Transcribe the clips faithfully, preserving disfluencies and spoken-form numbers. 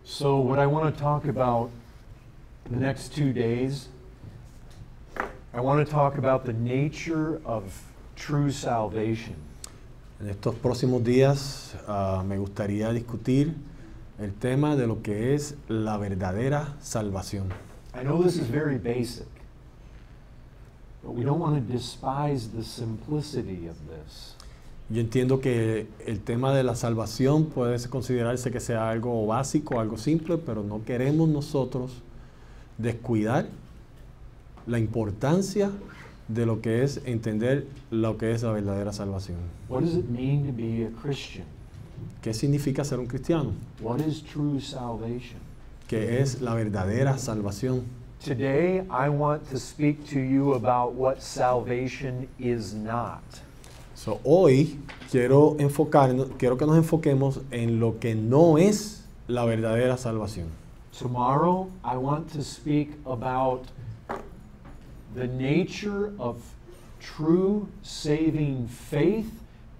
So what I want to talk about the next two days, I want to talk about the nature of true salvation. En estos próximos días uh, me gustaría discutir el tema de lo que es la verdadera salvación. I know this is very basic, but we don't want to despise the simplicity of this. Yo entiendo que el tema de la salvación puede considerarse que sea algo básico, algo simple, pero no queremos nosotros descuidar la importancia de lo que es entender lo que es la verdadera salvación. What does it mean to be a Christian? ¿Qué significa ser un cristiano? What is true salvation? ¿Qué es la verdadera salvación? Today, I want to speak to you about what salvation is not. So, hoy quiero enfocarnos, quiero que nos enfoquemos en lo que no es la verdadera salvación. Tomorrow, I want to speak about the nature of true saving faith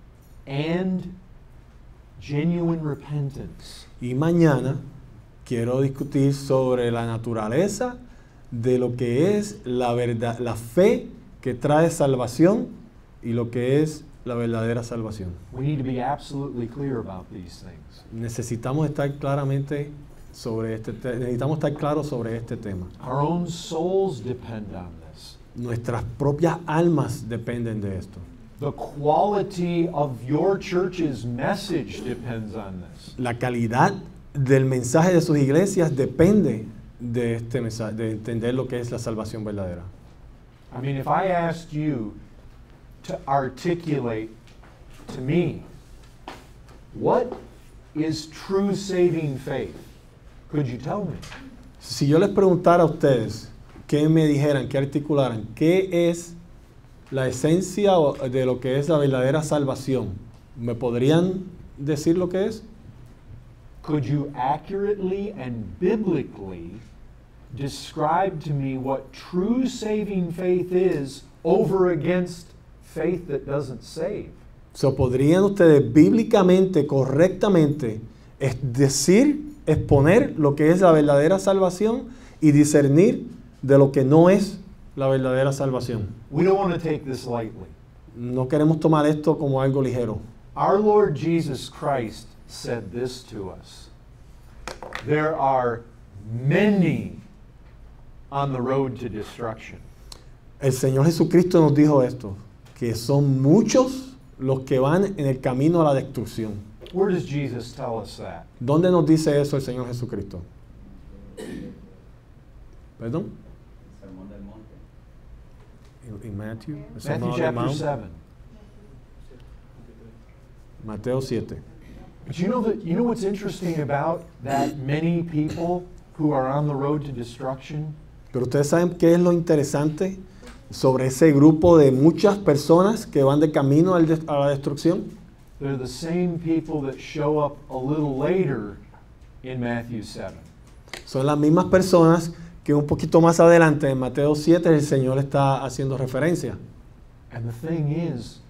and genuine repentance. Y mañana quiero discutir sobre la naturaleza de lo que es la verdad, la fe que trae salvación y lo que es la verdadera salvación. We need to be absolutely clear about these things. Necesitamos estar claramente sobre este te- necesitamos estar claros sobre este tema. Our own souls depend on this. Nuestras propias almas dependen de esto. The quality of your church's message depends on this. La calidad del mensaje de sus iglesias depende de este mensaje, de entender lo que es la salvación verdadera. I mean, if I asked you to articulate to me what is true saving faith, could you tell me? Si yo les preguntara a ustedes, que me dijeran, que articularan, ¿qué es la esencia de lo que es la verdadera salvación? ¿Me podrían decir lo que es? Could you accurately and biblically describe to me what true saving faith is over against faith that doesn't save? So, ¿podrían ustedes bíblicamente, correctamente, es decir, exponer lo que es la verdadera salvación y discernir de lo que no es la verdadera salvación? We don't want to take this lightly. No queremos tomar esto como algo ligero. Our Lord Jesus Christ said this to us. There are many on the road to destruction. El Señor Jesucristo nos dijo esto, que son muchos los que van en el camino a la destrucción. Where does Jesus tell us that? ¿Dónde nos dice eso el Señor Jesucristo? ¿Perdón? Sermón del Monte. En Matthew, el Matthew Sermón del chapter Mount, seven. Mateo siete. But you know that you know what's interesting about that many people who are on the road to destruction? Pero ustedes saben qué es lo interesante sobre ese grupo de muchas personas que van de camino al de- a la destrucción. They're the same people that show up a little later in Matthew seven. Son las mismas personas que un poquito más adelante en Mateo siete el Señor está haciendo referencia. And the thing is,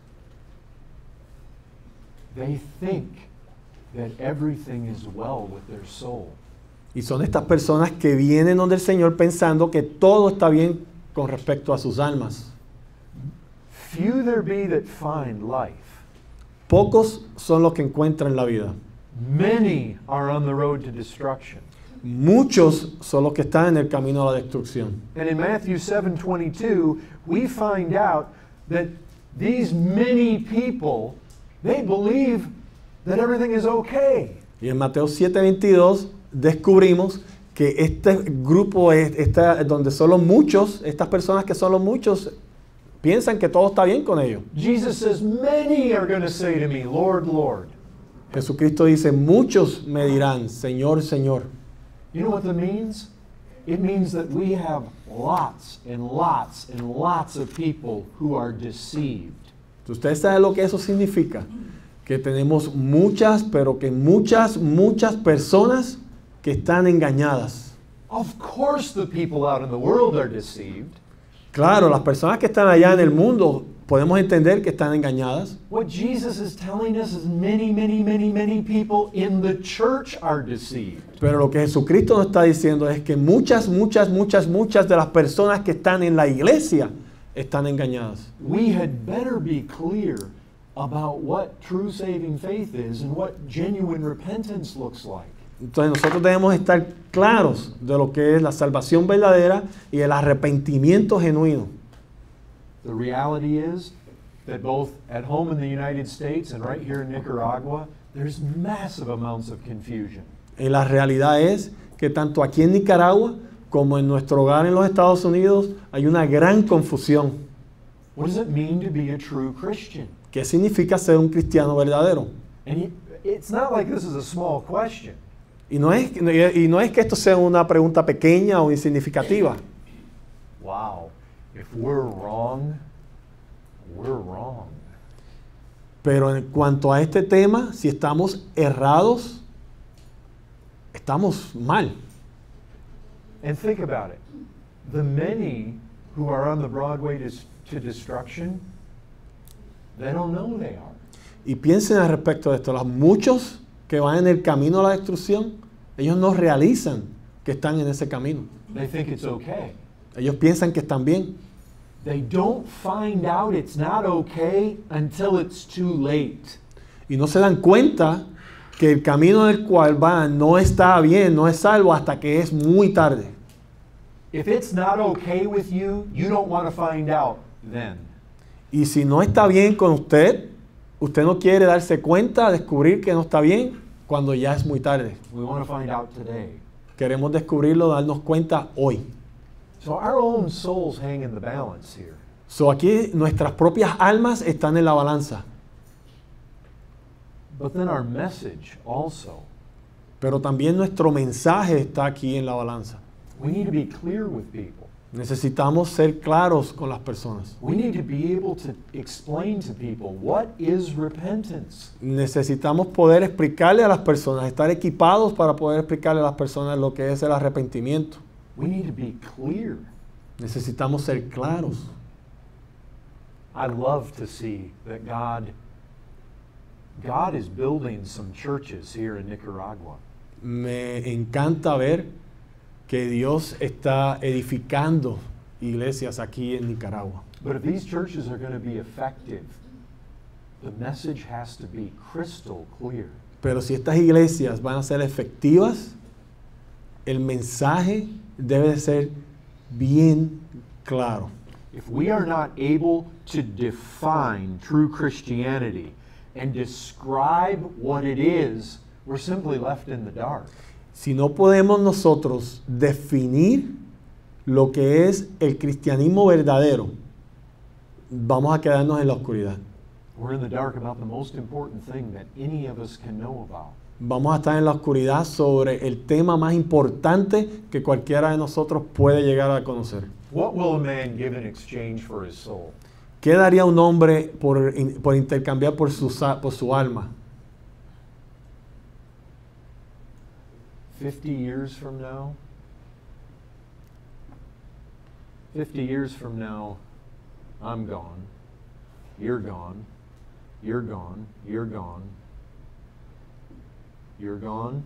they think that everything is well with their soul. Y son estas personas que vienen donde el Señor pensando que todo está bien con respecto a sus almas. Few there be that find life. Pocos son los que encuentran la vida. Many are on the road to destruction. Muchos son los que están en el camino a la destrucción. And in Matthew seven twenty-two, we find out that these many people, they believe that everything is okay. Y en Mateo siete veintidós descubrimos que este grupo, es, esta, donde son los muchos, estas personas que son los muchos, piensan que todo está bien con ellos. Jesus says, many are going to say to me, Lord, Lord. Jesucristo dice, muchos me dirán, Señor, Señor. You know what that means? It means that we have lots and lots and lots of people who are deceived. ¿Ustedes saben lo que eso significa? Que tenemos muchas, pero que muchas, muchas personas que están engañadas. Of course the people out in the world are deceived. Claro, las personas que están allá en el mundo podemos entender que están engañadas. What Jesus is telling us is many, many, many, many people in the church are deceived. Pero lo que Jesucristo nos está diciendo es que muchas, muchas, muchas, muchas de las personas que están en la iglesia están engañadas. We had better be clear about what true saving faith is and what genuine repentance looks like. Entonces nosotros debemos estar claros de lo que es la salvación verdadera y el arrepentimiento genuino. The reality is that both at home in the United States and right here in Nicaragua, there's massive amounts of confusion. Y la realidad es que tanto aquí en Nicaragua como en nuestro hogar en los Estados Unidos hay una gran confusión. What does it mean to be a true Christian? ¿Qué significa ser un cristiano verdadero? And it's not like this is a small question. Y no es, y no es que esto sea una pregunta pequeña o insignificativa. Wow, if we're wrong, we're wrong. Pero en cuanto a este tema, si estamos errados, estamos mal. And think about it. The many who are on the broad way to, to destruction, they don't know they are. Y piensen al respecto de esto. Los muchos que van en el camino a la destrucción, ellos no realizan que están en ese camino. They think it's okay. Ellos piensan que están bien. They don't find out it's not okay until it's too late. Y no se dan cuenta que el camino en el cual van no está bien, no es salvo hasta que es muy tarde. If it's not okay with you, you don't want to find out then. Y si no está bien con usted, usted no quiere darse cuenta, descubrir que no está bien cuando ya es muy tarde. We want to find out today. Queremos descubrirlo, darnos cuenta hoy. So our own souls hang in the balance here. So aquí nuestras propias almas están en la balanza. But then our message also. Pero también nuestro mensaje está aquí en la balanza. We need to be clear with people. Necesitamos ser claros con las personas. We need to be able to explain to people what is repentance. Necesitamos poder explicarle a las personas, estar equipados para poder explicarle a las personas lo que es el arrepentimiento. We need to be clear. Necesitamos ser claros. I love to see that God God is building some churches here in Nicaragua. Me encanta ver que Dios está edificando iglesias aquí en Nicaragua. But if these churches are going to be effective, the message has to be crystal clear. Pero si estas iglesias van a ser efectivas, el mensaje debe de ser bien claro. If we are not able to define true Christianity and describe what it is, we're simply left in the dark. Si no podemos nosotros definir lo que es el cristianismo verdadero, vamos a quedarnos en la oscuridad. We're in the dark about the most important thing that any of us can know about. Vamos a estar en la oscuridad sobre el tema más importante que cualquiera de nosotros puede llegar a conocer. What will a man give in exchange for his soul? ¿Qué daría un hombre por, por intercambiar por su, por su alma? Fifty years from now? Fifty years from now, I'm gone. You're gone. You're gone. You're gone. You're gone.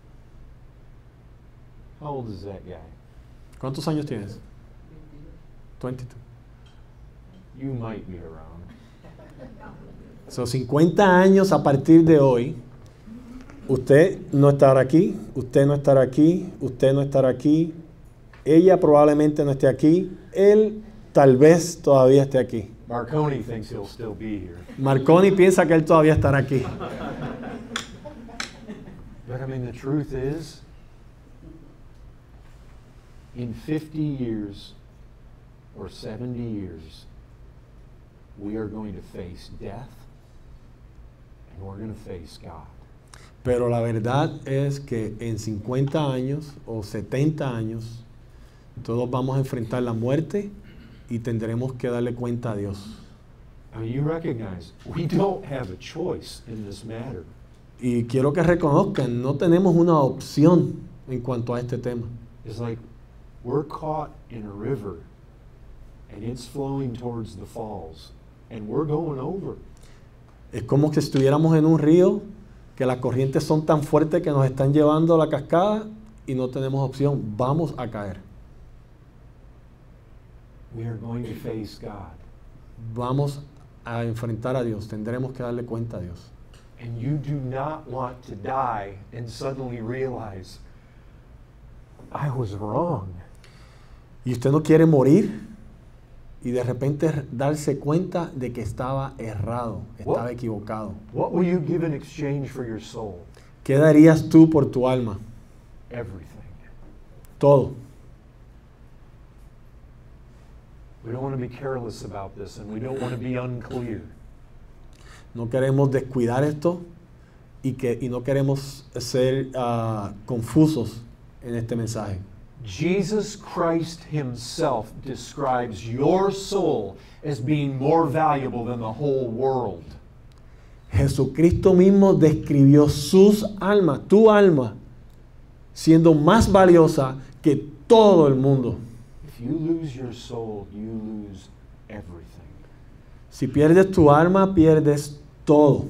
How old is that guy? ¿Cuántos años tienes? veintidós. You might be around. Son cincuenta años a partir de hoy. Usted no estará aquí, usted no estará aquí, usted no estará aquí, ella probablemente no esté aquí, él tal vez todavía esté aquí. Marconi thinks he'll still be here. Marconi piensa que él todavía estará aquí. But I mean, the truth is, in fifty years or seventy years, we are going to face death and we're going to face God. Pero la verdad es que en cincuenta años o setenta años, todos vamos a enfrentar la muerte y tendremos que darle cuenta a Dios. I mean, you recognize we don't have a choice in this matter. Y quiero que reconozcan, no tenemos una opción en cuanto a este tema. It's like we're caught in a river and it's flowing towards the falls and we're going over. Es como si estuviéramos en un río, que las corrientes son tan fuertes que nos están llevando a la cascada y no tenemos opción. Vamos a caer. We are going to face God. Vamos a enfrentar a Dios. Tendremos que darle cuenta a Dios. And you do not want to die and suddenly realize, I was wrong. Y usted no quiere morir y de repente darse cuenta de que estaba errado, estaba What? equivocado. What will you give in exchange for your soul? ¿Qué darías tú por tu alma? Everything. Todo. We don't want to be careless about this, and we don't want to be unclear. No queremos descuidar esto y, que, y no queremos ser uh, confusos en este mensaje. Jesus Christ himself describes your soul as being more valuable than the whole world. Jesucristo mismo describió sus almas, tu alma, siendo más valiosa que todo el mundo. If you lose your soul, you lose everything. Si pierdes tu alma, pierdes todo.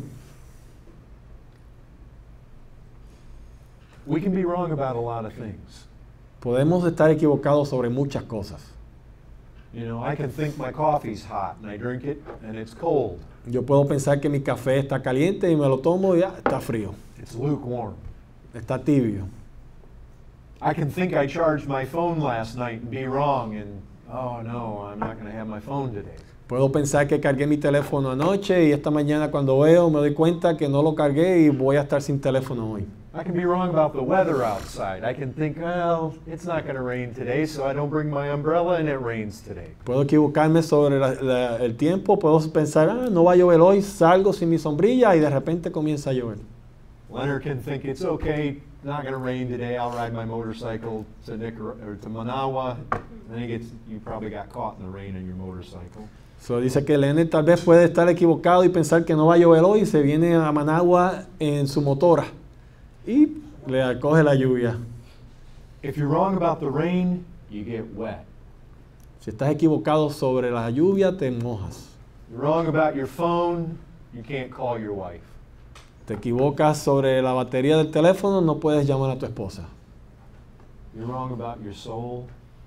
We can be wrong about a lot of things. Podemos estar equivocados sobre muchas cosas. You know, I can think my coffee's hot and I drink it and it's cold. Yo puedo pensar que mi café está caliente y me lo tomo y ya está frío, It's lukewarm. está tibio. I can think I charged my phone last night and be wrong and, oh no, I'm not going to have my phone today. Puedo pensar que cargué mi teléfono anoche y esta mañana cuando veo me doy cuenta que no lo cargué y voy a estar sin teléfono hoy. I can be wrong about the weather outside. I can think, well, it's not going to rain today, so I don't bring my umbrella and it rains today. Puedo equivocarme sobre la- la- el tiempo, puedo pensar, ah, no va a llover hoy, salgo sin mi sombrilla y de repente comienza a llover. Leonard can think it's okay, not going to rain today. I'll ride my motorcycle to Nicar- or to Manawa. Then he gets, you probably got caught in the rain on your motorcycle. So, dice que Leonard tal vez puede estar equivocado y pensar que no va a llover hoy y se viene a Managua en su motora y le acoge la lluvia. If you're wrong about the rain, you get wet. Si estás equivocado sobre la lluvia, te mojas. You're wrong about your phone, you can't call your wife. Te equivocas sobre la batería del teléfono, no puedes llamar a tu esposa. You're wrong about your soul,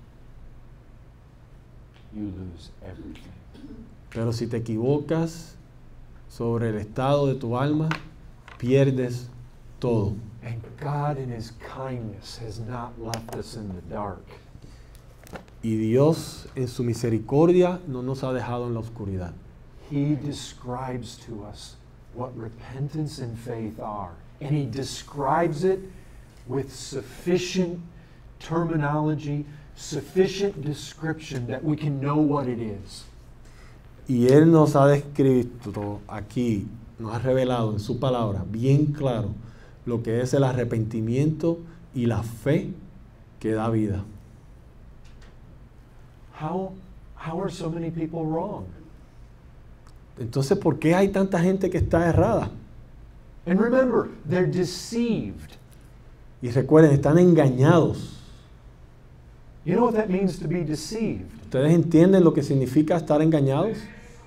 you lose everything. Pero si te equivocas sobre el estado de tu alma, pierdes todo. And God in his kindness has not left us in the dark. Y Dios en su misericordia no nos ha dejado en la oscuridad. He describes to us what repentance and faith are. And he describes it with sufficient terminology, sufficient description that we can know what it is. Y Él nos ha descrito aquí, nos ha revelado en su palabra bien claro lo que es el arrepentimiento y la fe que da vida. How, how are so many people wrong? Entonces, ¿por qué hay tanta gente que está errada? And remember, they're deceived. Y recuerden, están engañados. You know what that means to be deceived? ¿Ustedes entienden lo que significa estar engañados?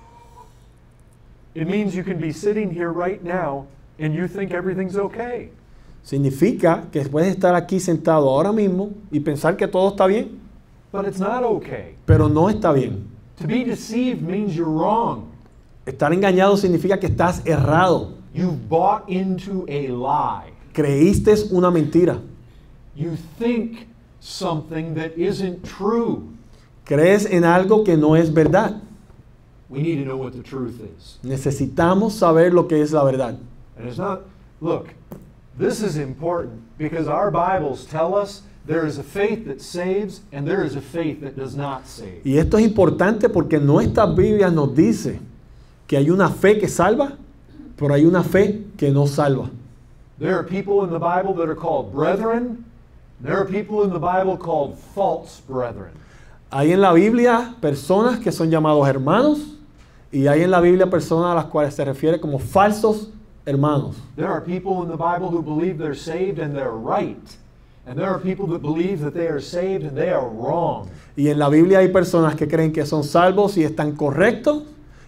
It means you can be sitting here right now and you think everything's okay. Significa que puedes estar aquí sentado ahora mismo y pensar que todo está bien, But it's not okay. pero no está bien. To be deceived means you're wrong. Estar engañado significa que estás errado. You've bought into a lie. Creíste una mentira. You think something that isn't true. Crees en algo que no es verdad. We need to know what the truth is. Necesitamos saber lo que es la verdad. And it's not, look, this is important because our Bibles tell us there is a faith that saves and there is a faith that does not save. Y esto es importante porque nuestra Biblia nos dice que hay una fe que salva, pero hay una fe que no salva. There are people in the Bible that are called brethren. There are people in the Bible called false brethren. Hay en la Biblia personas que son llamados hermanos y hay en la Biblia personas a las cuales se refiere como falsos hermanos. There are people in the Bible who believe they're saved and they're right. And there are people that believe that they are saved and they are wrong. Y en la Biblia hay personas que creen que son salvos y están correctos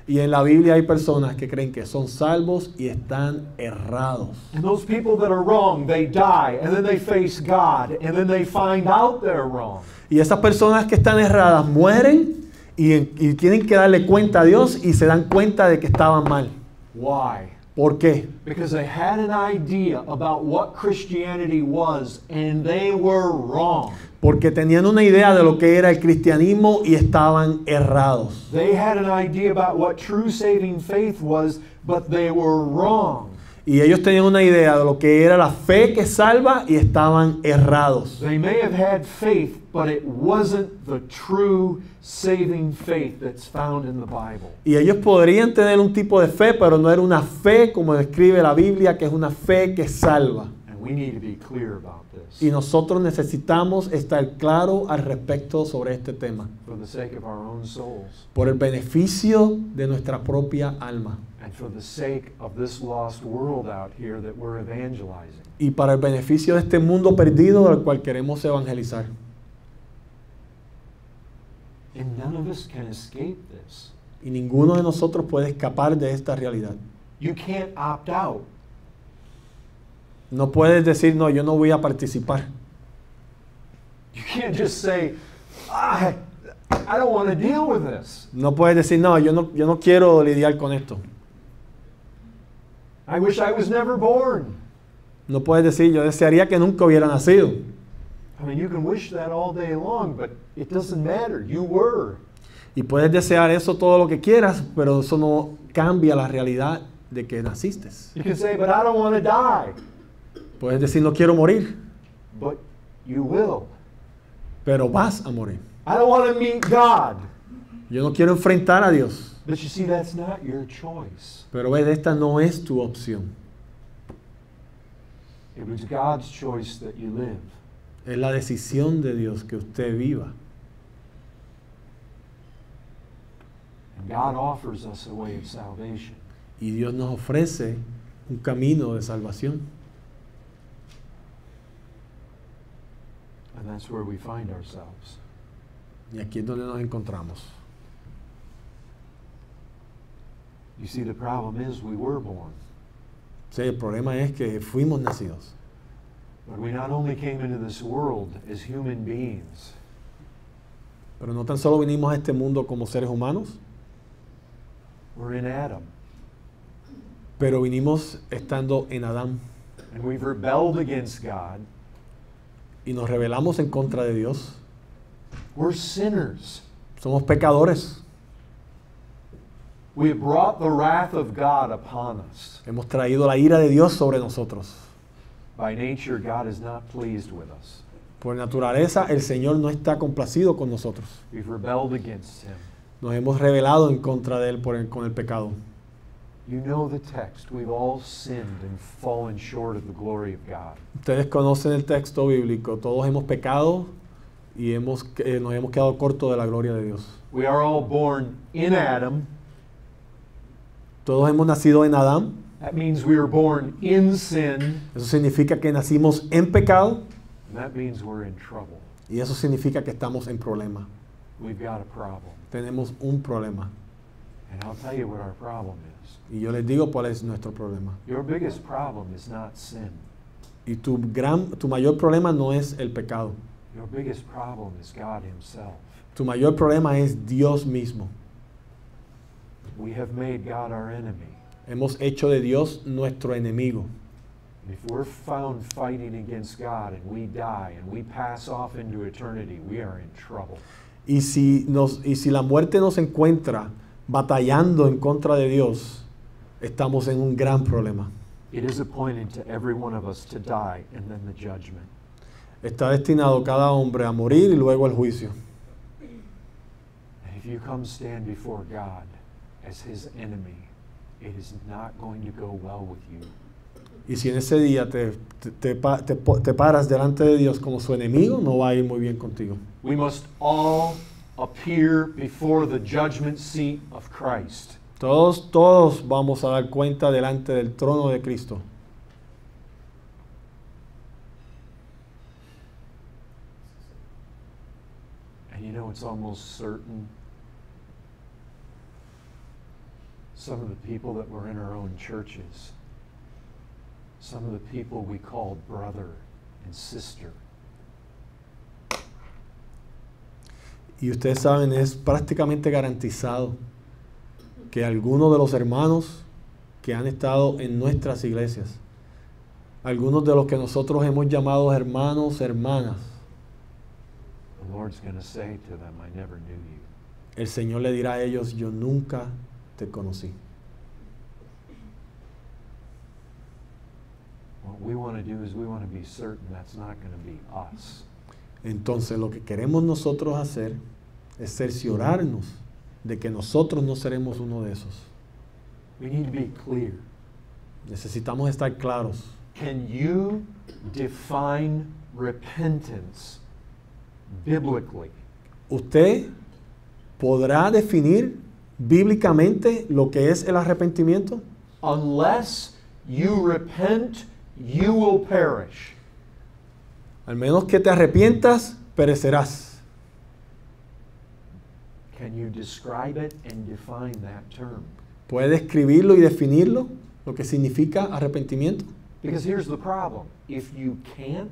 Y en la Biblia hay personas que creen que son salvos y están errados. And those people that are wrong, they die, and then they face God, and then they find out they're wrong. Y esas personas que están erradas mueren y, y tienen que darle cuenta a Dios y se dan cuenta de que estaban mal. Why? ¿Por qué? Because they had an idea about what Christianity was, and they were wrong. Porque tenían una idea de lo que era el cristianismo y estaban errados. They had an idea about what true saving faith was, but they were wrong. Y ellos tenían una idea de lo que era la fe que salva y estaban errados. They may have had faith, but it wasn't the true saving faith that's found in the Bible. Y ellos podrían tener un tipo de fe, pero no era una fe como describe la Biblia, que es una fe que salva. And we need to be clear about this. Y nosotros necesitamos estar claros al respecto sobre este tema, For the sake of our own souls, por el beneficio de nuestra propia alma and for the sake of this lost world out here that we're evangelizing. y para el beneficio de este mundo perdido al cual queremos evangelizar. And none of us can escape this. Y ninguno de nosotros puede escapar de esta realidad. You can't opt out. No puedes decir, no, yo no voy a participar. You can't just say, I, I don't want to deal with this. No puedes decir, no, yo no, yo no quiero lidiar con esto. I wish I was never born. No puedes decir, yo desearía que nunca hubiera nacido. I mean, you can wish that all day long, but it doesn't matter. You were. Y puedes desear eso todo lo que quieras, pero eso no cambia la realidad de que naciste. You can say, but I don't want to die. Puedes decir, no quiero morir, But you will. pero vas a morir. I don't want to meet God. Yo no quiero enfrentar a Dios. But you see, that's not your choice. Pero ves, esta no es tu opción. It was God's choice that you live. Es la decisión de Dios que usted viva. And God offers us a way of salvation. Y Dios nos ofrece un camino de salvación. And that's where we find ourselves. Y aquí es donde nos encontramos. You see, the problem is we were born. Sí, el problema es que fuimos nacidos. But we not only came into this world as human beings, Pero no tan solo vinimos a este mundo como seres humanos, we're in Adam. pero vinimos estando en Adán. And we've rebelled against God. Y nos rebelamos en contra de Dios. We're sinners. Somos pecadores. We have brought the wrath of God upon us. Hemos traído la ira de Dios sobre nosotros. By nature, God is not pleased with us. Por naturaleza, el Señor no está complacido con nosotros. We've rebelled against Him. Nos hemos rebelado en contra de Él por el- con el pecado. You know the text. We've all sinned and fallen short of the glory of God. Ustedes conocen el texto bíblico. Todos hemos pecado y hemos, eh, nos hemos quedado cortos de la gloria de Dios. We are all born in Adam. Todos hemos nacido en Adán. That means we were born in sin. Eso significa que nacimos en pecado And that means we're in trouble. y eso significa que estamos en problema. We've got a problem. Tenemos un problema. And I'll tell you what our problem is. Y yo les digo cuál es nuestro problema. Your biggest problem is not sin. Y tu, gran, tu mayor problema no es el pecado. Your biggest problem is God Himself. Tu mayor problema es Dios mismo. We have made God our enemy. Hemos hecho de Dios nuestro enemigo. And if we're found fighting against God and we die and we pass off into eternity, we are in trouble. Y si, nos, y si la muerte nos encuentra batallando en contra de Dios, estamos en un gran problema. It is appointed to every one of us to die and then the judgment. Está destinado cada hombre a morir y luego el juicio. And if you come stand before God as His enemy, it is not going to go well with you. Y si en ese día te, te, te, pa- te po- te paras delante de Dios como su enemigo, no va a ir muy bien contigo. We must all appear before the judgment seat of Christ. Todos, todos vamos a dar cuenta delante del trono de Cristo. And you know, it's almost certain some of the people that were in our own churches, some of the people we called brother and sister. Y ustedes saben, es prácticamente garantizado que algunos de los hermanos que han estado en nuestras iglesias, algunos de los que nosotros hemos llamado hermanos, hermanas, The Lord's going to say to them, I never knew you. el Señor le dirá a ellos, yo nunca te conocí. What we want to do is we want to be certain that's not going to be us. Entonces lo que queremos nosotros hacer es cerciorarnos de que nosotros no seremos uno de esos. We need to be clear. Necesitamos estar claros. Can you define repentance biblically? ¿Usted podrá definir bíblicamente lo que es el arrepentimiento? Unless you repent, you will perish. Al menos que te arrepientas, perecerás. Can you describe it and define that term? ¿Puede describirlo y definirlo? Lo que significa arrepentimiento. Because here's the problem. If you can't,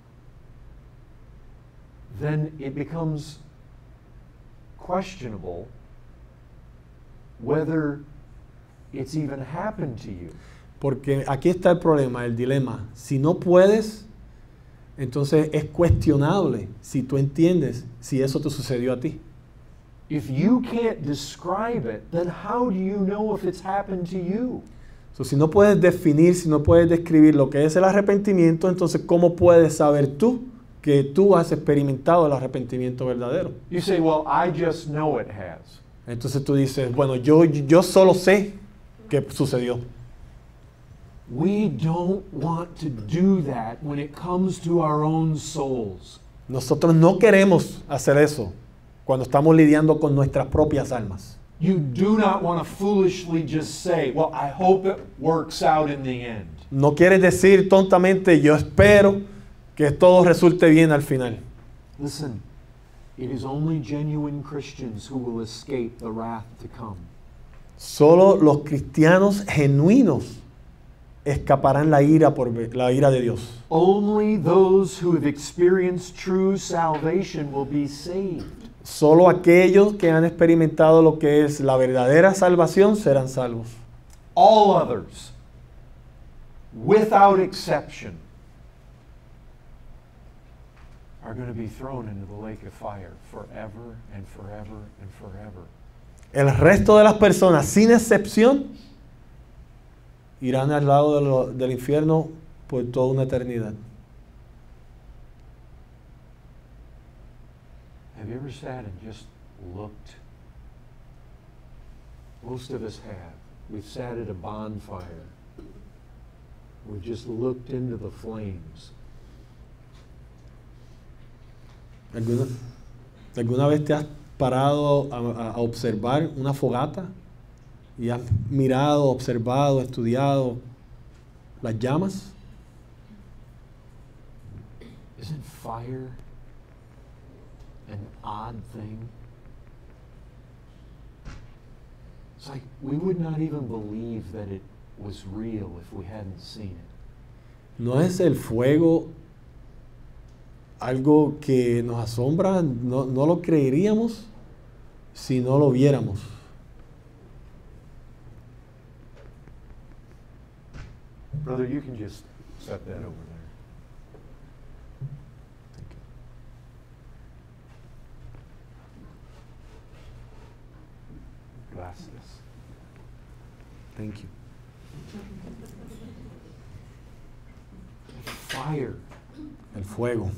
then it becomes questionable whether it's even happened to you. Porque aquí está el problema, el dilema. Si no puedes, entonces es cuestionable si tú entiendes si eso te sucedió a ti. If you can't describe it, then how do you know if it's happened to you? So, si no puedes definir, si no puedes describir lo que es el arrepentimiento, entonces ¿cómo puedes saber tú que tú has experimentado el arrepentimiento verdadero? You say, well, I just know it has. Entonces tú dices, bueno, yo, yo solo sé que sucedió. We don't want to do that when it comes to our own souls. Nosotros no queremos hacer eso cuando estamos lidiando con nuestras propias almas. You do not want to foolishly just say, well, I hope it works out in the end. No quieres decir tontamente, yo espero que todo resulte bien al final. Listen, it is only genuine Christians who will escape the wrath to come. Solo los cristianos genuinos escaparán la ira por la ira de Dios. Only those who have experienced true salvation will be saved. Solo aquellos que han experimentado lo que es la verdadera salvación serán salvos. All others, without exception, are going to be thrown into the lake of fire forever and forever and forever. El resto de las personas, sin excepción, irán al lado de lo, del infierno por toda una eternidad. Have you ever sat and just looked? Most of us have. We've sat at a bonfire. We've just looked into the flames. ¿Alguna, ¿Alguna vez te has parado a, a observar una fogata y has mirado, observado, estudiado las llamas? Isn't fire an odd thing? It's like we would not even believe that it was real if we hadn't seen it. ¿No es el fuego algo que nos asombra? No, no lo creeríamos si no lo viéramos. Brother, you can just set that over there. Thank you. Gracias. Thank you. Fire. El fuego.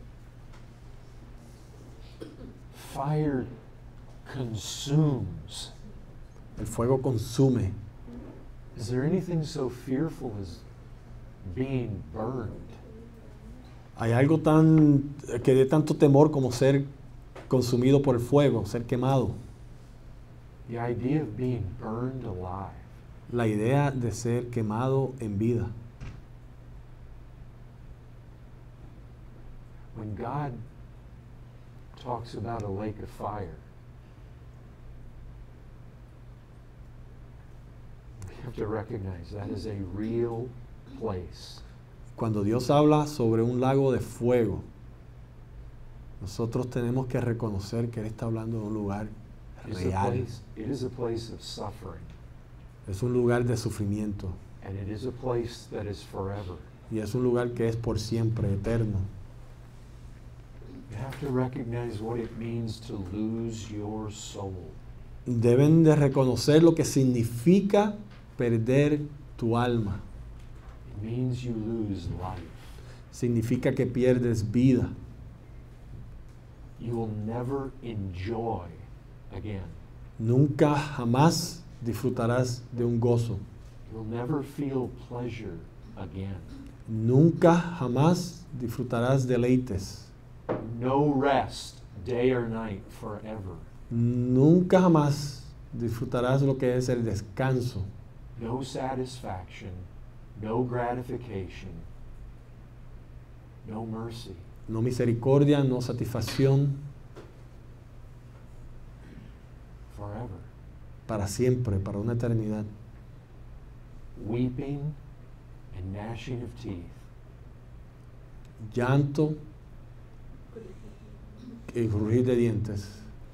Fire consumes. El fuego consume. Is there anything so fearful as being burned? Hay algo tan que dé tanto temor como ser consumido por el fuego, ser quemado. The idea of being burned alive. La idea de ser quemado en vida. When God talks about a lake of fire, You have to recognize that is a real place. Cuando Dios habla sobre un lago de fuego, nosotros tenemos que reconocer que Él está hablando de un lugar It is a real. place, it is a place of suffering, Es un lugar de sufrimiento and it is a place that is forever. y es un lugar que es por siempre, eterno. You have to recognize what it means to lose your soul. Deben de reconocer lo que significa perder tu alma. It means you lose life. Significa que pierdes vida. You will never enjoy again. Nunca jamás disfrutarás de un gozo. You'll never feel pleasure again. Nunca jamás disfrutarás deleites. No rest, day or night, forever. Nunca jamás disfrutarás lo que es el descanso. No satisfaction, no gratification, no mercy. No misericordia, no satisfacción, Forever. para siempre, para una eternidad. Weeping and gnashing of teeth. Llanto y crujir de dientes.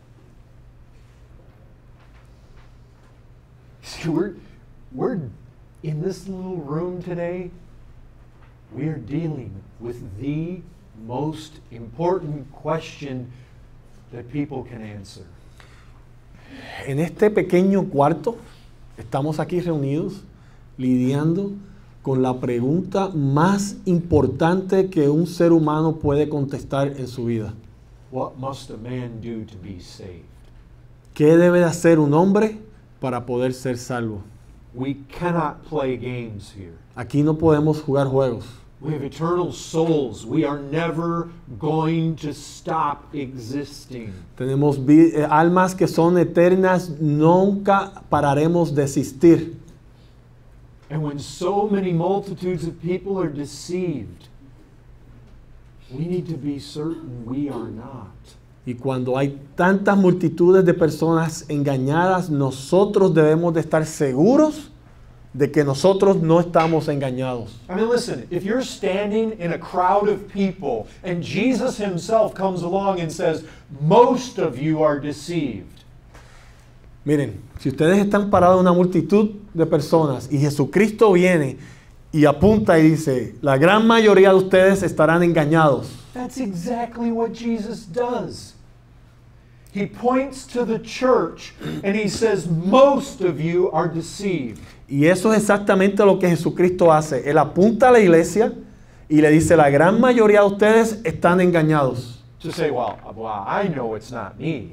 See, we're, we're in this little room today, we are dealing with the most important question that people can answer. En este pequeño cuarto estamos aquí reunidos lidiando con la pregunta más importante que un ser humano puede contestar en su vida. What must a man do to be saved? ¿Qué debe de hacer un hombre para poder ser salvo? We cannot play games here. Aquí no podemos jugar juegos. We have eternal souls. We are never going to stop existing. Tenemos vi- eh, almas que son eternas, nunca pararemos de existir. And when so many multitudes of people are deceived, we need to be certain we are not. Y cuando hay tantas multitudes de personas engañadas, nosotros debemos de estar seguros de que nosotros no estamos engañados. I mean, listen, if you're standing in a crowd of people and Jesus himself comes along and says, most of you are deceived. Miren, si ustedes están parados en una multitud de personas y Jesucristo viene y apunta y dice, la gran mayoría de ustedes estarán engañados. That's exactly what Jesus does. He points to the church and he says, most of you are deceived. Y eso es exactamente lo que Jesucristo hace. Él apunta a la iglesia y le dice, la gran mayoría de ustedes están engañados. To say, well, well, I know it's not me.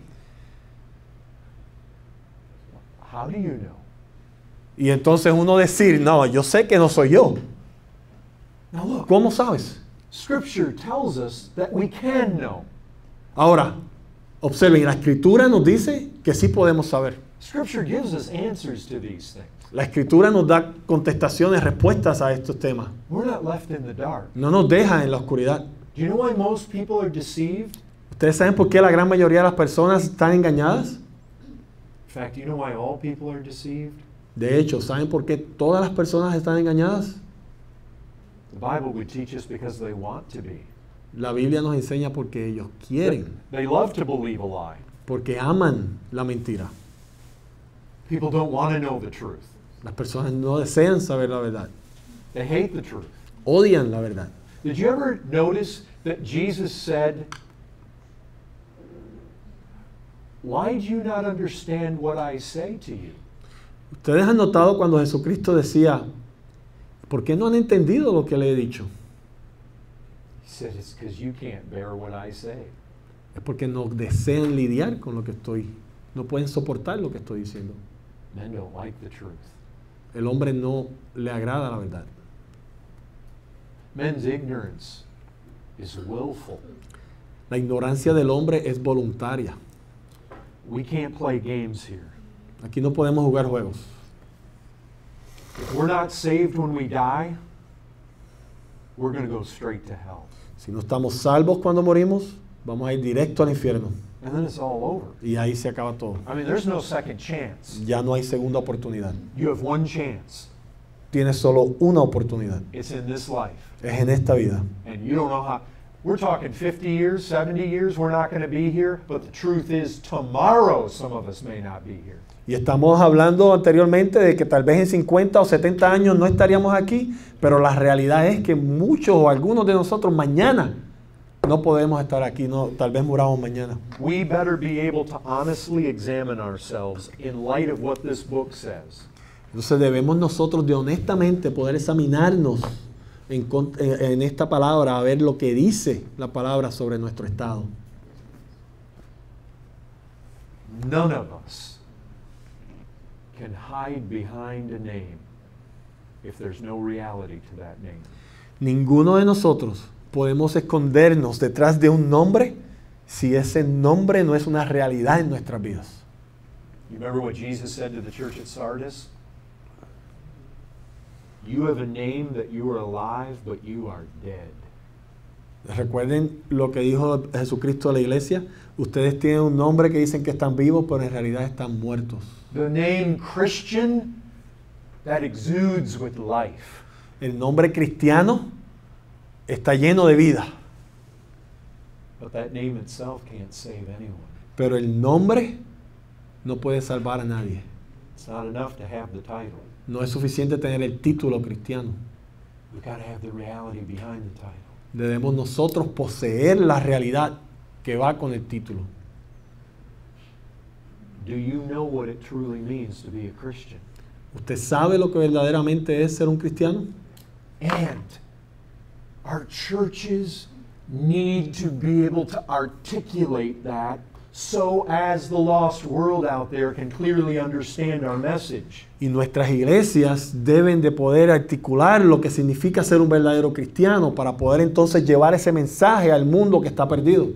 How do you know? Y entonces uno decir, no, yo sé que no soy yo. Now look, ¿Cómo sabes? Scripture tells us that we can know. Ahora, observen, la Escritura nos dice que sí podemos saber. Scripture gives us answers to these things. La Escritura nos da contestaciones, respuestas a estos temas. We're not left in the dark. No nos deja en la oscuridad. Do you know why most people are deceived? ¿Ustedes saben por qué la gran mayoría de las personas están engañadas? In fact, do you know why all people are deceived? De hecho, ¿saben por qué todas las personas están engañadas? The Bible would teach us because they want to be. La Biblia nos enseña porque ellos quieren, They love to believe a lie. porque aman la mentira. People don't want to know the truth. Las personas no desean saber la verdad, They hate the truth. odian la verdad. Did you ever notice that Jesus said, why do you not understand what I say to you? Ustedes han notado cuando Jesucristo decía, ¿por qué no han entendido lo que le he dicho? He said, it's because you can't bear what I say. Es porque no desean lidiar con lo que estoy, no pueden soportar lo que estoy diciendo. Men don't like the truth. El hombre no le agrada la verdad. Men's ignorance is willful. La ignorancia del hombre es voluntaria. We can't play games here. Aquí no podemos jugar juegos. If we're not saved when we die, we're going to go straight to hell. Si no estamos salvos cuando morimos, vamos a ir directo al infierno. And then it's all over. Y ahí se acaba todo. I mean, there's no second chance. Ya no hay segunda oportunidad. You have one chance. Tienes solo una oportunidad. It's in this life. Es en esta vida. And you don't know how. We're talking fifty years, seventy years, we're not going to be here. But the truth is, tomorrow some of us may not be here. Y estamos hablando anteriormente de que tal vez en cincuenta o setenta años no estaríamos aquí, pero la realidad es que muchos o algunos de nosotros mañana no podemos estar aquí, no, tal vez muramos mañana. We better be able to honestly examine ourselves in light of what this book says. Entonces debemos nosotros de honestamente poder examinarnos en, en esta palabra, a ver lo que dice la palabra sobre nuestro estado. None of us can hide behind a name if there's no reality to that name. Ninguno de nosotros podemos escondernos detrás de un nombre si ese nombre no es una realidad en nuestras vidas. You remember what Jesus said to the church at Sardis? You have a name that you are alive, but you are dead. Recuerden lo que dijo Jesucristo a la iglesia. Ustedes tienen un nombre que dicen que están vivos, pero en realidad están muertos. The name Christian, that exudes with life. El nombre cristiano está lleno de vida. But that name itself can't save anyone. Pero el nombre no puede salvar a nadie. It's not enough to have the title. No es suficiente tener el título cristiano. We've got to have the reality behind the title. Debemos nosotros poseer la realidad que va con el título. Do you know what it truly means to be a Christian? ¿Usted sabe lo que verdaderamente es ser un cristiano? And our churches need to be able to articulate that so as the lost world out there can clearly understand our message. Y nuestras iglesias deben de poder articular lo que significa ser un verdadero cristiano para poder entonces llevar ese mensaje al mundo que está perdido.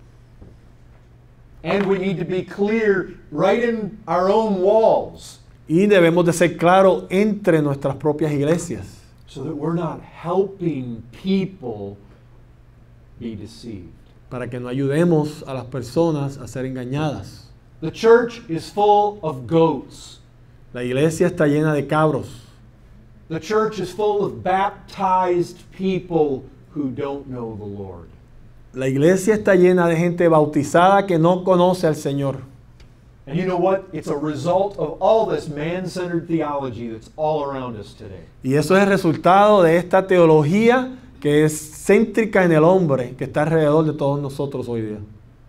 And we need to be clear right in our own walls Y debemos de ser claros entre nuestras propias iglesias so that we're not helping people be deceived. para que no ayudemos a las personas a ser engañadas. The church is full of goats. La iglesia está llena de cabros. The church is full of baptized people who don't know the Lord. La iglesia está llena de gente bautizada que no conoce al Señor. And you know what? It's a result of all this man-centered theology that's all around us today. Y eso es el resultado de esta teología que es céntrica en el hombre, que está alrededor de todos nosotros hoy día.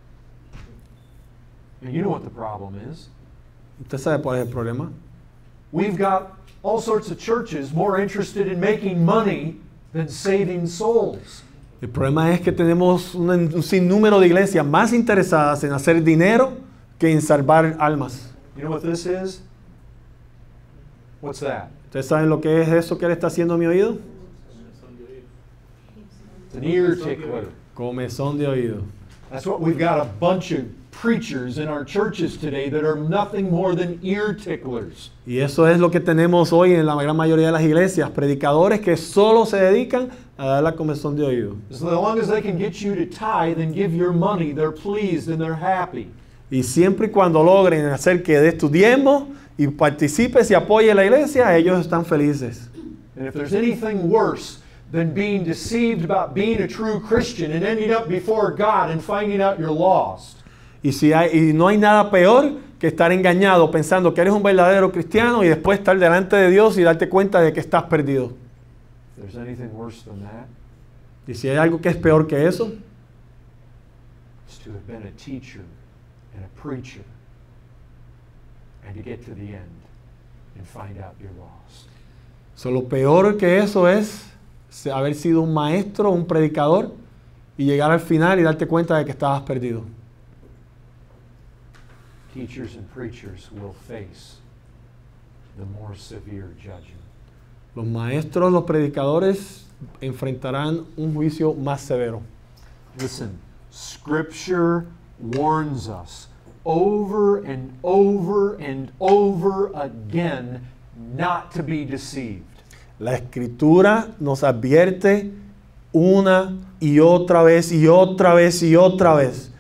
And you know what the problem is? ¿Usted sabe cuál es el problema? We've got all sorts of churches more interested in making money than saving souls. El problema es que tenemos un, un sinnúmero de iglesias más interesadas en hacer dinero que en salvar almas. You know what this is? What's that? ¿Ustedes saben lo que es eso que le está haciendo a mi oído? It's an ear tickler. Comezón de oído. That's what we've got a bunch of preachers in our churches today that are nothing more than ear ticklers. Y eso es lo que tenemos hoy en la gran mayoría de las iglesias, predicadores que solo se dedican a dar la comezón de oído. As long as they can get you to tithe and give your money, they're pleased and they're happy. Y siempre y cuando logren hacer que des tu diezmo y participes y apoyes la iglesia, ellos están felices. And if there's anything worse than being deceived about being a true Christian and ending up before God and finding out you're lost. Y, si hay, y no hay nada peor que estar engañado pensando que eres un verdadero cristiano y después estar delante de Dios y darte cuenta de que estás perdido. If there's anything worse than that, Y si hay algo que es peor que eso, it's to have been a teacher and a preacher and to get to the end and find out you're lost. so, lo peor que eso es haber sido un maestro, un predicador y llegar al final y darte cuenta de que estabas perdido. Teachers and preachers will face the more severe judgment. Los maestros, los predicadores enfrentarán un juicio más severo. Listen, Scripture warns us over and over and over again not to be deceived. La Escritura nos advierte una y otra vez y otra vez y otra vez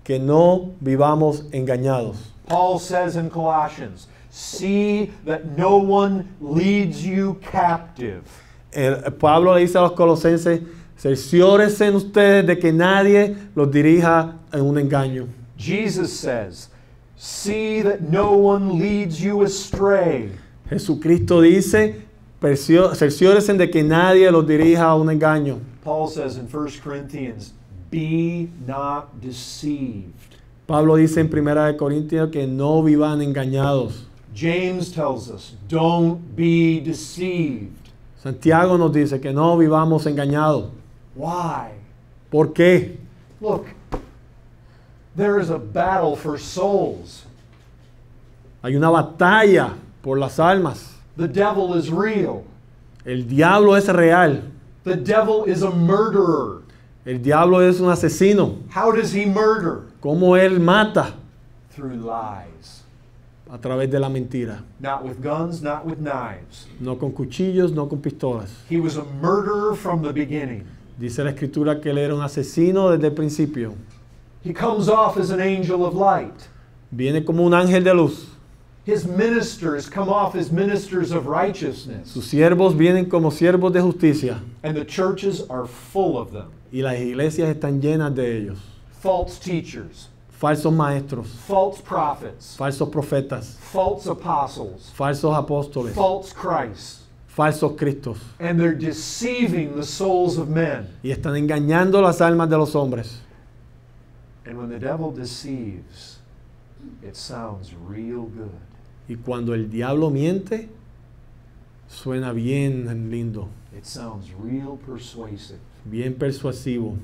que no vivamos engañados. Paul says in Colossians, see that no one leads you captive. El- Pablo le dice a los colosenses, cerciórense en ustedes de que nadie los dirija en un engaño. Jesus says, see that no one leads you astray. Jesucristo dice, "Percio- cerciórense de que nadie los dirija a un engaño." Paul says in First Corinthians, be not deceived. Pablo dice en Primera de Corintios que no vivan engañados. James tells us, don't be deceived. Santiago nos dice que no vivamos engañados. Why? ¿Por qué? Look, there is a battle for souls. Hay una batalla por las almas. The devil is real. El diablo es real. The devil is a murderer. El diablo es un asesino. How does he murder? ¿Cómo él mata? Through lies. A través de la mentira. Not with guns, not with knives. No con cuchillos, no con pistolas. He was a murderer from the beginning. Dice la escritura que él era un asesino desde el principio. He comes off as an angel of light. Viene como un ángel de luz. His ministers come off as ministers of righteousness. Sus siervos vienen como siervos de justicia. And the churches are full of them. Y las iglesias están llenas de ellos. False teachers, Falsos maestros, false prophets, falsos profetas, false apostles, falsos apóstoles, false Christs. falsos cristos. And they're deceiving the souls of men. Y están engañando las almas de los hombres. And when the devil deceives, it sounds real good. Y cuando el diablo miente, suena bien lindo, It sounds real persuasive. bien persuasivo.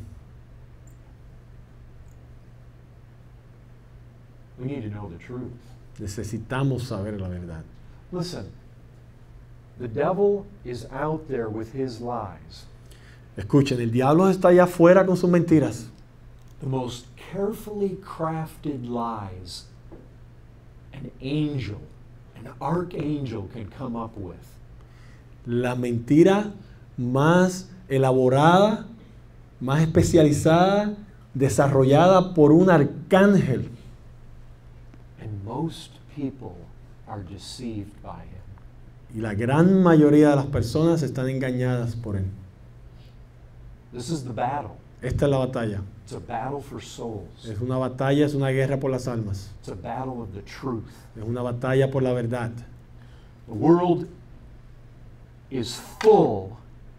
We need to know the truth. Necesitamos saber la verdad. Listen, the devil is out there with his lies. Escuchen, el diablo está allá afuera con sus mentiras. The most carefully crafted lies an angel, an archangel can come up with. La mentira más elaborada, más especializada, desarrollada por un arcángel. And most people are deceived by him. Y la gran mayoría de las personas están engañadas por él. This is the battle. Esta es la batalla. It's a battle for souls. Es una batalla, es una guerra por las almas. It's a battle of the truth. Es una batalla por la verdad. The world is full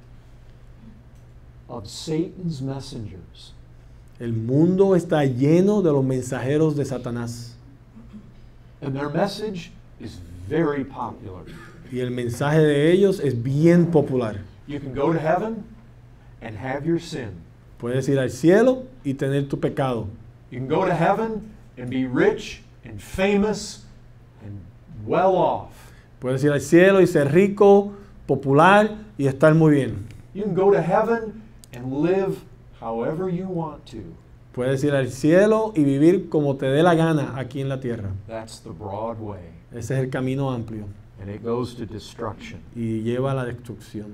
of Satan's messengers. El mundo está lleno de los mensajeros de Satanás. And their message is very popular. Y el mensaje de ellos es bien popular. You can go to heaven and have your sin. Puedes ir al cielo y tener tu pecado. You can go to heaven and be rich and famous and well off. Puedes ir al cielo y ser rico, popular y estar muy bien. You can go to heaven and live however you want to. Puedes ir al cielo y vivir como te dé la gana aquí en la tierra. That's the broad way. Ese es el camino amplio And it goes to destruction. y lleva a la destrucción.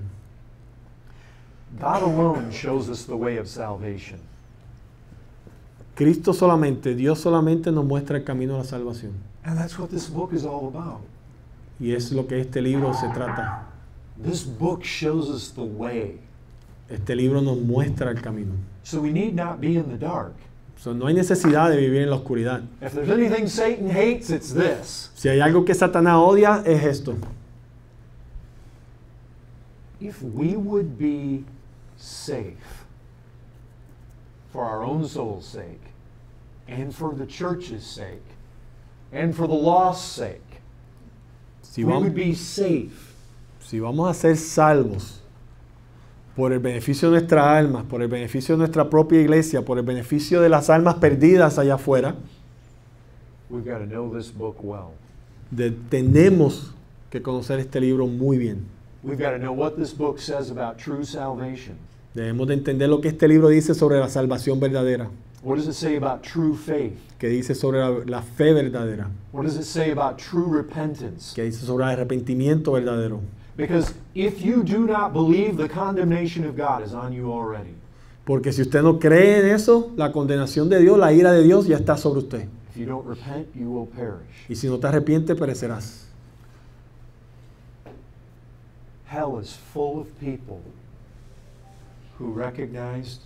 God alone shows us the way of salvation. Cristo solamente, Dios solamente nos muestra el camino a la salvación. And that's what this book is all about. Y es lo que este libro se trata. This book shows us the way. Este libro nos muestra el camino. So we need not be in the dark. So, no hay necesidad de vivir en la oscuridad. If there's anything Satan hates, it's this. Si hay algo que Satanás odia, es esto. If we would be safe for our own soul's sake, and for the church's sake, and for the lost's sake, Si we vamos, would be safe. si vamos a ser salvos por el beneficio de nuestras almas, por el beneficio de nuestra propia iglesia, por el beneficio de las almas perdidas allá afuera, We've got to know this book well. de- tenemos que conocer este libro muy bien. We've got to know what this book says about true salvation. Debemos de entender lo que este libro dice sobre la salvación verdadera, What does it say about true faith? que dice sobre la, la fe verdadera, What does it say about true repentance? que dice sobre el arrepentimiento verdadero. Because if you do not believe, the condemnation of God is on you already. Porque si usted no cree en eso, la condenación de Dios, la ira de Dios ya está sobre usted. If you don't repent, you will perish. Y si no te arrepientes, perecerás. Hell is full of people who recognized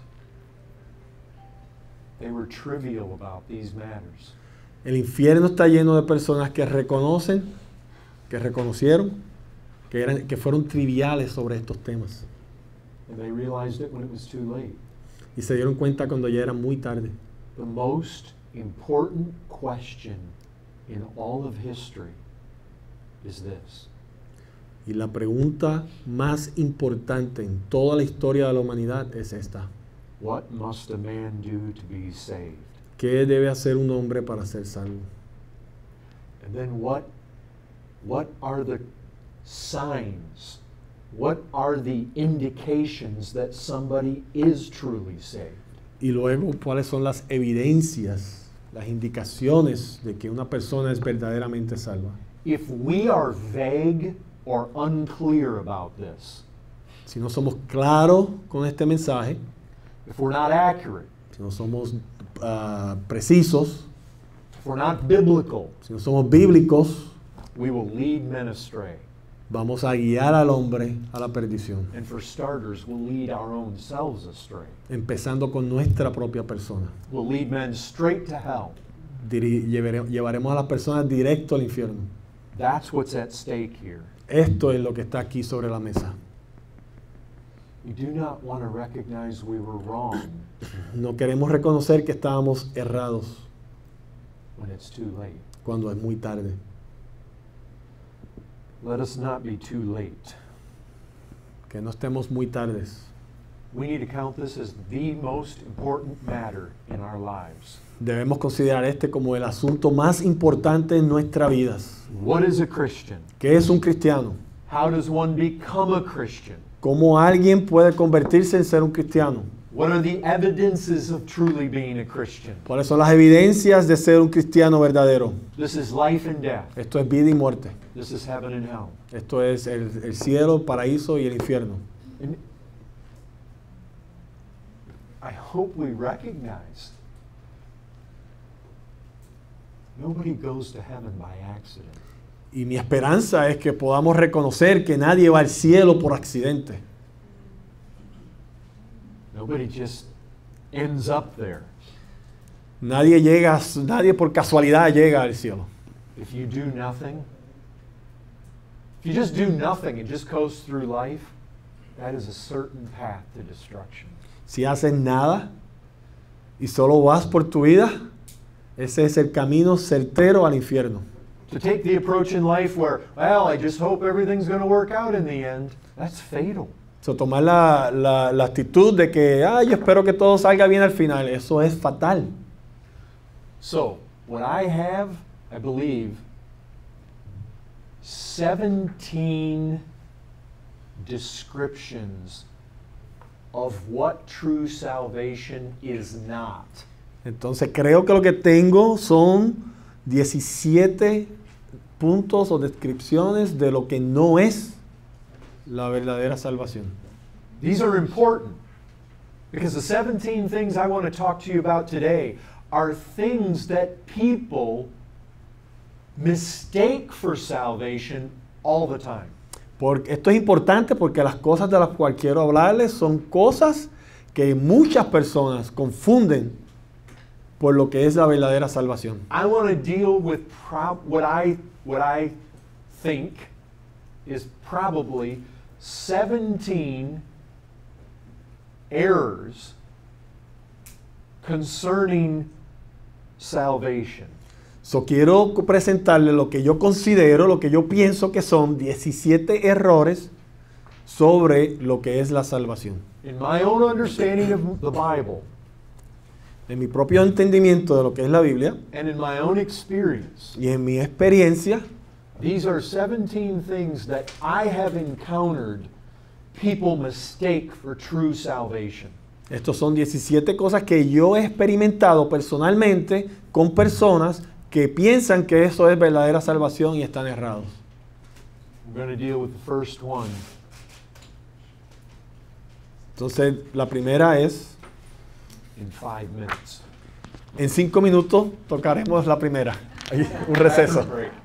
they were trivial about these matters. El infierno está lleno de personas que reconocen, que reconocieron, que, eran, que fueron triviales sobre estos temas. And they realized it when it was too late. Y se dieron cuenta cuando ya era muy tarde. The most important question in all of history is this. Y la pregunta más importante en toda la historia de la humanidad es esta. What must a man do to be saved? ¿Qué debe hacer un hombre para ser salvo? And then what, what are the signs? What are the indications that somebody is truly saved? Y luego, ¿cuáles son las evidencias, las indicaciones de que una persona es verdaderamente salva? If we are vague or unclear about this, Si no somos claros con este mensaje, if we're not accurate, si no somos uh, precisos, if we're not biblical, si no somos bíblicos, we will lead men astray. vamos a guiar al hombre a la perdición, And for starters, we'll lead our own selves astray. empezando con nuestra propia persona. We'll lead men straight to hell. Diri- llevere- llevaremos a las personas directo al infierno. That's what's at stake here. Esto es lo que está aquí sobre la mesa. We do not want to recognize we were wrong No queremos reconocer que estábamos errados when it's too late. cuando es muy tarde. Let us not be too late. Que no estemos muy tardes. We need to count this as the most important matter in our lives. Debemos considerar este como el asunto más importante en nuestras vidas. What is a Christian? ¿Qué es un cristiano? How does one become a Christian? ¿Cómo alguien puede convertirse en ser un cristiano? What are the evidences of truly being a Christian? ¿Cuáles son las evidencias de ser un cristiano verdadero? This is life and death. Esto es vida y muerte. This is heaven and hell. Esto es el, el cielo, el paraíso y el infierno. And I hope we recognize nobody goes to heaven by accident. Y mi esperanza es que podamos reconocer que nadie va al cielo por accidente. Nobody just ends up there. Nadie llega, nadie por casualidad llega al cielo. If you do nothing, if you just do nothing and just goes through life, that is a certain path to destruction. Si haces nada y solo vas por tu vida, ese es el camino certero al infierno. To take the approach in life where, well, I just hope everything's going to work out in the end, that's fatal. So, tomar la, la, la actitud de que, ay, yo espero que todo salga bien al final, eso es fatal. So, what I have, I believe, seventeen descriptions of what true salvation is not. Entonces creo que lo que tengo son diecisiete puntos o descripciones de lo que no es la verdadera salvación. These are important because the seventeen things I want to talk to you about today are things that people mistake for salvation all the time. Porque esto es importante porque las cosas de las cuales quiero hablarles son cosas que muchas personas confunden por lo que es la verdadera salvación. I want to deal with prob- what I what I think is probably seventeen errors concerning salvation. So, quiero presentarle lo que yo considero, lo que yo pienso que son diecisiete errores sobre lo que es la salvación. In my own understanding of the Bible En mi propio entendimiento de lo que es la Biblia and in my own experience, y en mi experiencia, these are seventeen things that I have encountered people mistake for true salvation. estos son diecisiete cosas que yo he experimentado personalmente con personas que piensan que eso es verdadera salvación y están errados. We're going to deal with the first one. Entonces, la primera es, in five minutes. En cinco minutos tocaremos la primera. Ahí, un receso. Break.